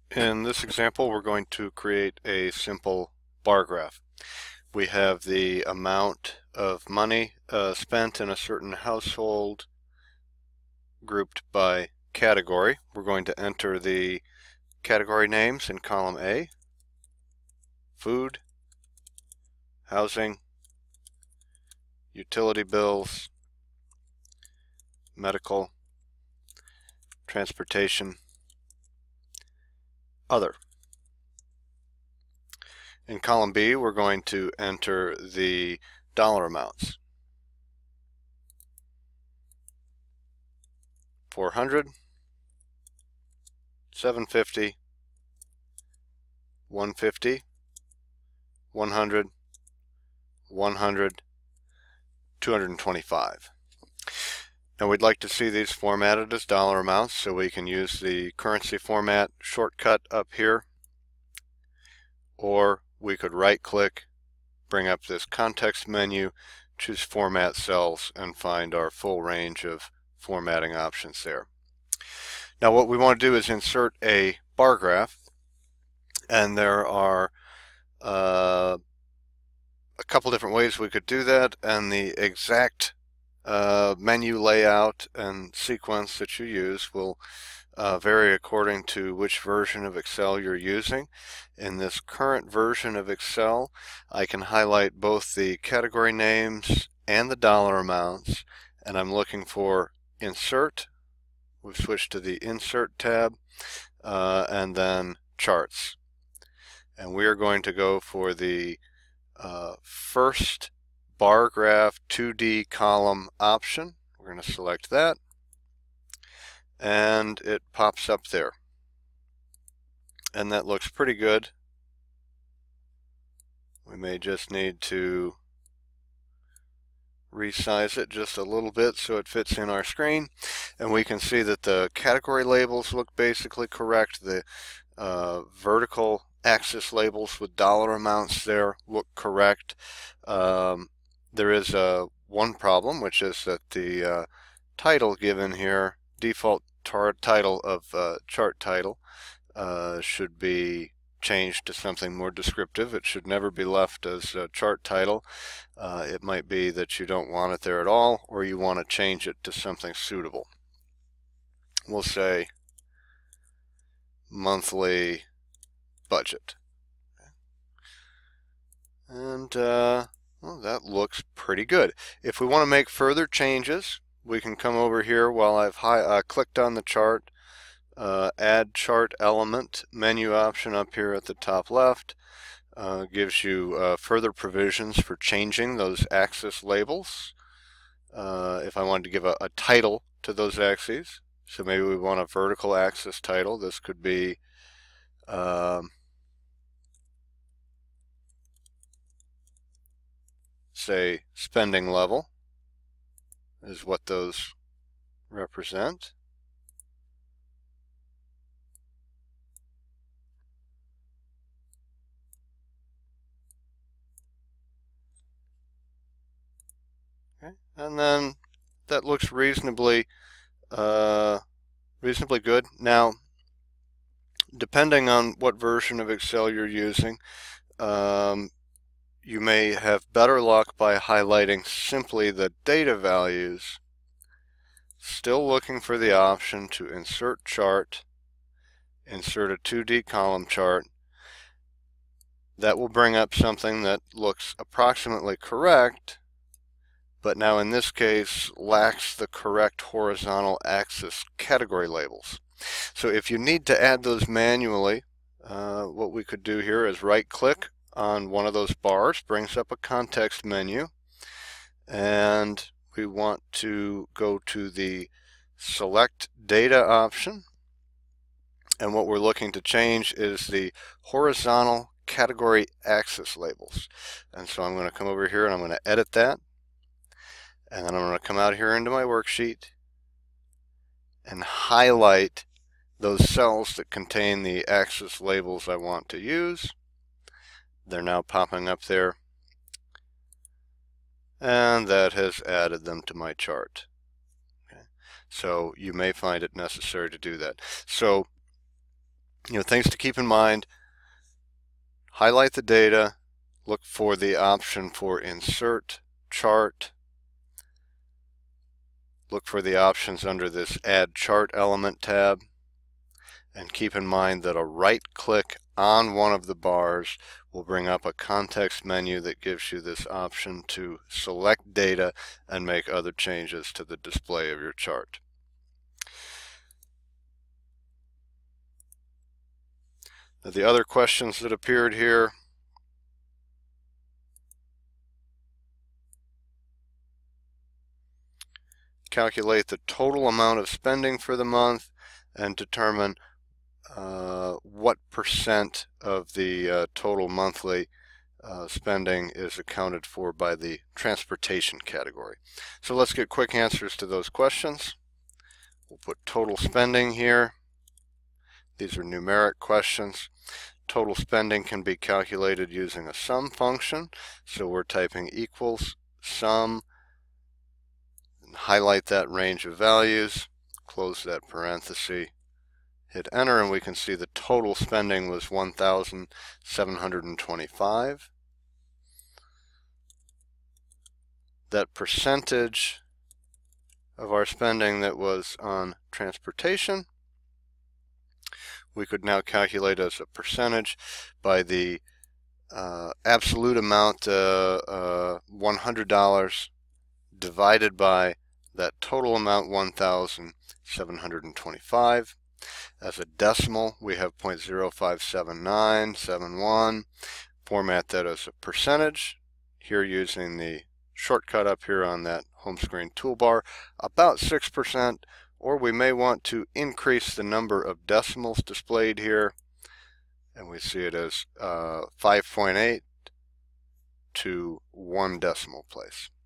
In this example, we're going to create a simple bar graph. We have the amount of money spent in a certain household grouped by category. We're going to enter the category names in column A: food, housing, utility bills, medical, transportation, other. In column B, we're going to enter the dollar amounts: 400, 750, 150, 100, 100, 225. Now we'd like to see these formatted as dollar amounts, so we can use the currency format shortcut up here, or we could right-click, bring up this context menu, choose Format Cells, and find our full range of formatting options there. Now what we want to do is insert a bar graph, and there are a couple different ways we could do that, and the exact menu layout and sequence that you use will vary according to which version of Excel you're using. In this current version of Excel, I can highlight both the category names and the dollar amounts, and I'm looking for Insert. We've switched to the Insert tab, and then Charts. And we are going to go for the first bar graph 2D column option. We're going to select that, and it pops up there, and that looks pretty good. We may just need to resize it just a little bit so it fits in our screen, and we can see that the category labels look basically correct. The vertical axis labels with dollar amounts there look correct. There is one problem, which is that the title given here, default title of chart title, should be changed to something more descriptive. It should never be left as a chart title. It might be that you don't want it there at all, or you want to change it to something suitable. We'll say monthly budget. And well, that looks pretty good. If we want to make further changes, we can come over here while I've clicked on the chart, add chart element menu option up here at the top left. Gives you further provisions for changing those axis labels. If I wanted to give a title to those axes, so maybe we want a vertical axis title, this could be say spending level is what those represent. Okay. And then that looks reasonably good. Now, depending on what version of Excel you're using, you may have better luck by highlighting simply the data values, still looking for the option to insert chart, insert a 2D column chart. That will bring up something that looks approximately correct, but now in this case lacks the correct horizontal axis category labels. So if you need to add those manually, what we could do here is right-click on one of those bars, brings up a context menu, and we want to go to the Select Data option, and what we're looking to change is the horizontal category axis labels. And so I'm going to come over here and I'm going to edit that, and then I'm going to come out here into my worksheet and highlight those cells that contain the axis labels I want to use. They're now popping up there, and that has added them to my chart. Okay. So you may find it necessary to do that. So Things to keep in mind: highlight the data, look for the option for Insert Chart, look for the options under this Add Chart Element tab, and keep in mind that a right click on one of the bars will bring up a context menu that gives you this option to select data and make other changes to the display of your chart. Now, the other questions that appeared here: calculate the total amount of spending for the month and determine what percent of the total monthly spending is accounted for by the transportation category. So let's get quick answers to those questions. We'll put total spending here. These are numeric questions. Total spending can be calculated using a sum function. So we're typing equals sum, and highlight that range of values, close that parenthesis, hit enter, and we can see the total spending was $1,725. That percentage of our spending that was on transportation, we could now calculate as a percentage by the absolute amount, $100, divided by that total amount, 1,725. As a decimal, we have 0.057971. Format that as a percentage, here using the shortcut up here on that home screen toolbar, about 6%, or we may want to increase the number of decimals displayed here, and we see it as 5.8 to 1 decimal place.